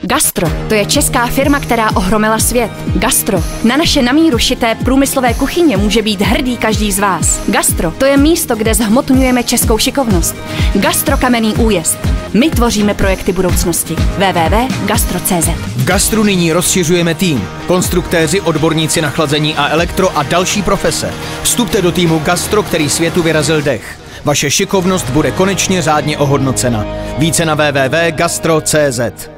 Gastro, to je česká firma, která ohromila svět. Gastro, na naše na míru šité průmyslové kuchyně může být hrdý každý z vás. Gastro, to je místo, kde zhmotňujeme českou šikovnost. Gastro Kamenný Újezd. My tvoříme projekty budoucnosti. www.gastro.cz. V Gastru nyní rozšiřujeme tým. Konstruktéři, odborníci na chlazení a elektro a další profese. Vstupte do týmu Gastro, který světu vyrazil dech. Vaše šikovnost bude konečně řádně ohodnocena. Více na www.gastro.cz.